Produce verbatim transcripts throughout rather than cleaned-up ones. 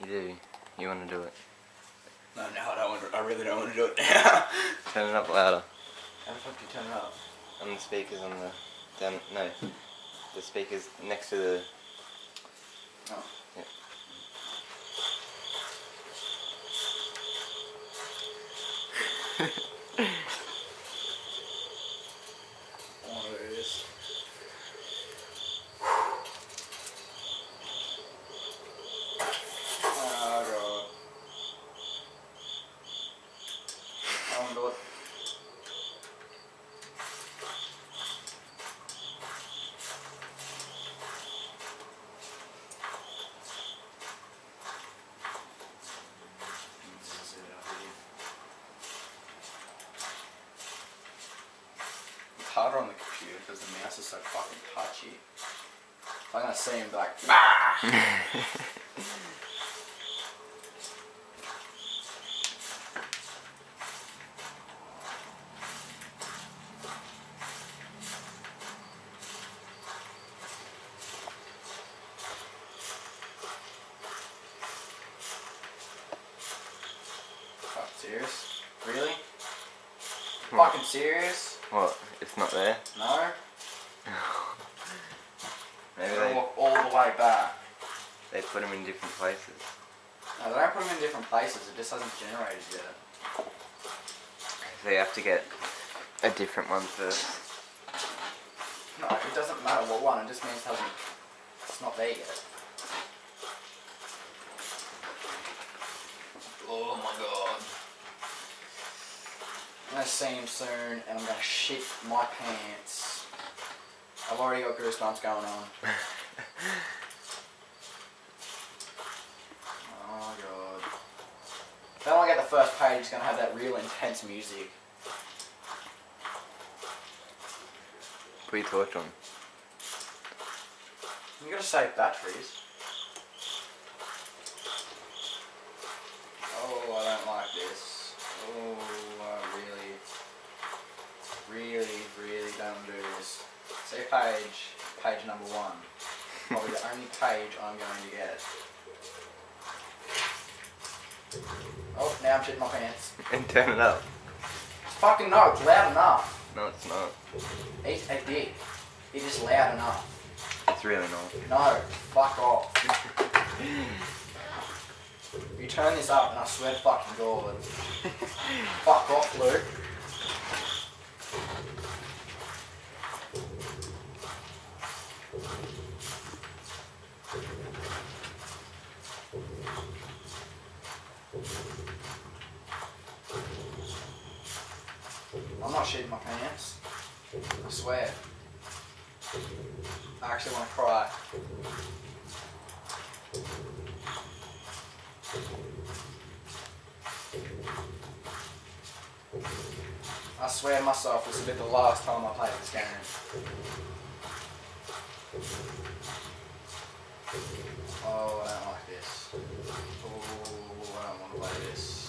You do. You want to do it. No, no, I don't want to, I really don't want to do it now. Turn it up louder. How the fuck do you turn it up? On the speakers on the... Down, no. The speakers next to the... Oh. Yeah. I want to do this. Oh god. I want to do it. Harder on the computer because the mouse is so fucking touchy. I'm gonna see him be like, bah! Fuck, serious? Really? What? Fucking serious? What? It's not there? No? Maybe They're they, all, all the way back. they put them in different places. No, they don't put them in different places, it just hasn't generated yet. So you have to get a different one first. No, it doesn't matter what one, it just means it hasn't, it's not there yet. Oh my god. I'm gonna see him soon and I'm gonna shit my pants. I've already got goosebumps going on. Oh god. Then when I get the first page, it's gonna have that real intense music. Put your torch on. You gotta save batteries. Oh, I don't like this. Oh, I really, really, really don't do this. See page, page number one. Probably the only page I'm going to get. Oh, now I'm shitting my pants. And turn it up. Fucking no, it's loud enough. No, it's not. Eat a dick. It is loud enough. It's really not. No, fuck off. You turn this up and I swear to fucking God. Fuck off, Luke. I'm not shitting my pants. I swear. I actually want to cry. I swear to myself this will be the last time I play this game. Oh, I don't like this. Oh, I don't want to play this.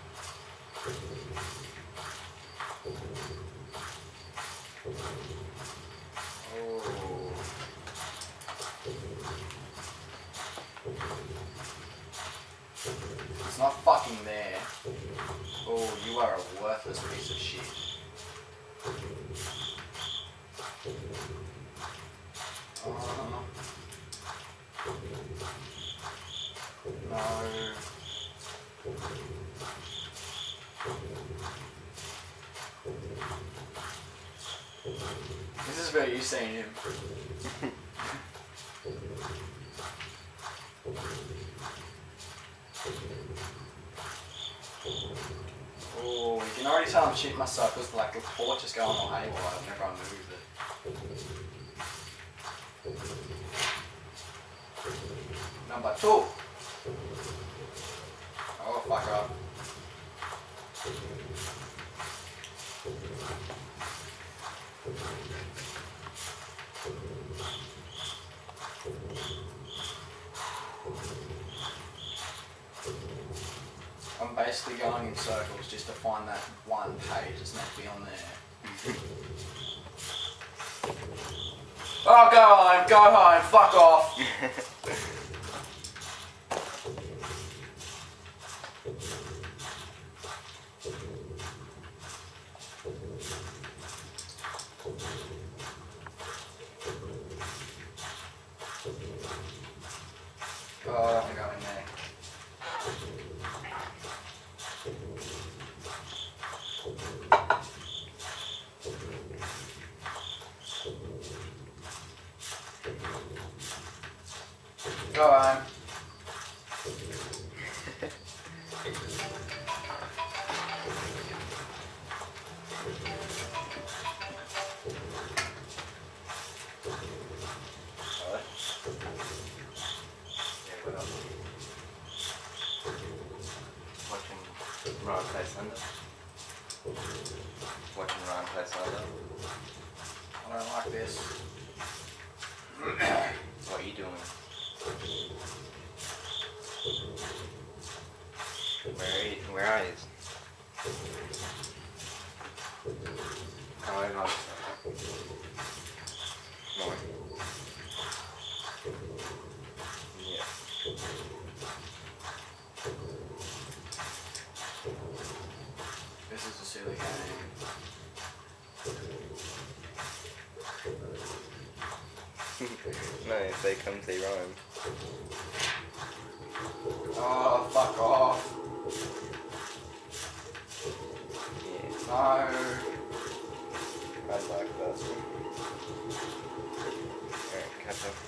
Oh. It's not fucking there. Oh, you are a worthless piece of shit. Oh. No. This is where you've seen him. Oh, you can already tell I'm shitting myself because like the torch is going all haywire whenever I move it. Number two. Oh, fuck up. I'm basically going in circles just to find that one page that's meant to be on there. Oh, go home, go home, fuck off. Oh, I don't think I'm in there. Go on. Watching Ryan play Thunder. Watching Ryan play Thunder. I don't like this. What are you doing? Where are you? Where are you? How are you? No. Yeah. This is a silly game. No, they come to Ryan. Oh, fuck off. Yeah. No. I like that. Alright, catch up.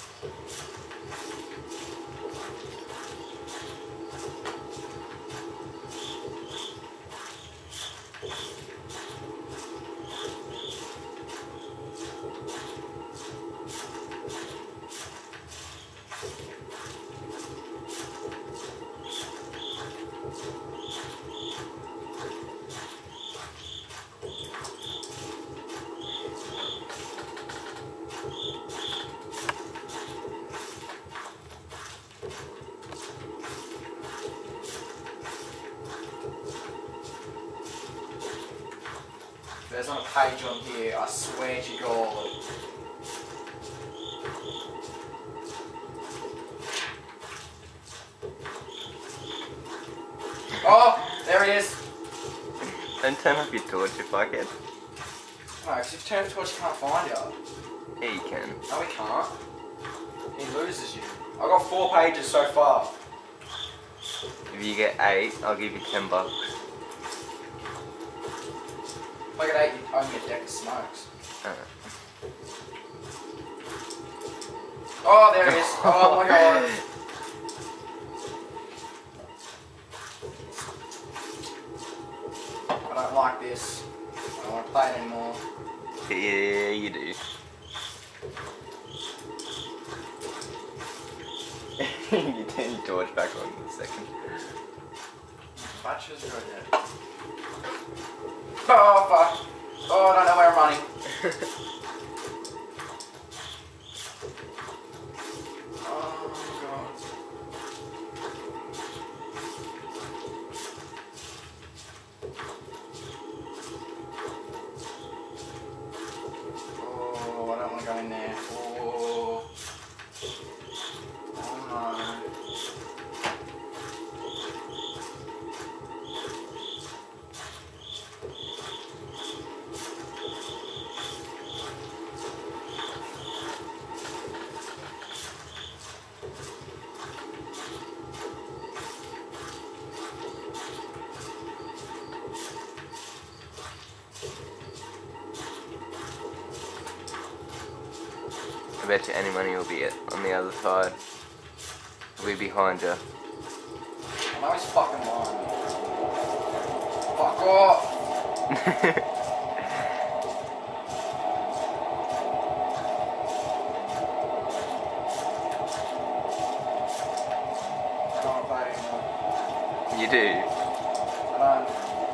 There's not a page on here, I swear to God. Oh, there he is. Don't turn off your torch, you fuckhead. No, because if you turn the torch, you can't find you. Yeah, you can. No, he can't. He loses you. I've got four pages so far. If you get eight, I'll give you ten bucks. If I get eight, you owe me a deck of smokes. Uh. Oh, there he is. Oh my God. I don't like this. I don't want to play it anymore. Yeah, you do. You turn your torch back on in a second. Butcher's right there. Oh, fuck. Oh, I don't know where I'm running. Oh, God. Oh, I don't want to go in there. Oh. Oh, no. I bet you any money will be it on the other side. We'll be behind you. I know he's fucking lying. Fuck off! I don't want to play anymore. You do? I don't.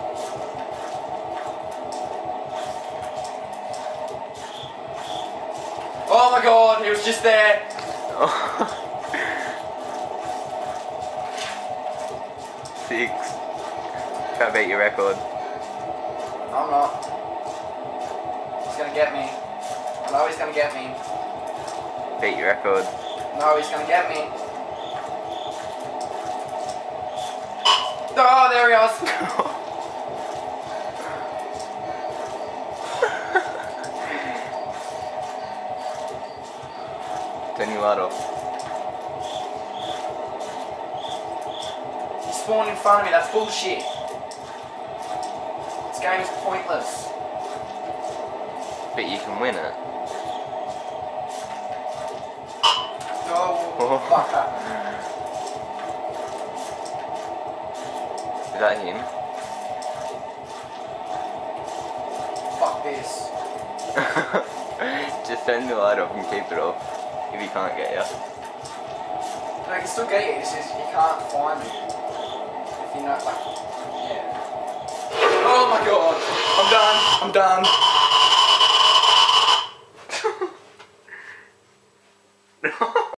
Oh my God, he was just there. Six. Can't beat your record. I'm not. He's gonna get me. I know he's gonna get me. Beat your record. No, he's gonna get me. Oh, there he is. Turn your light off. spawn in front of me. That's bullshit. This game is pointless. But you can win it. Oh, fucker. Is that him? Fuck this. Just turn the light off and keep it off. If he can't get you. No, I can still get you. It's just you can't find me. If you know, like, yeah. Oh my god. I'm done. I'm done.